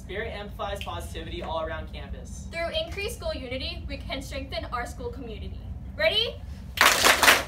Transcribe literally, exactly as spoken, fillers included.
Spirit amplifies positivity all around campus. Through increased school unity, we can strengthen our school community. Ready?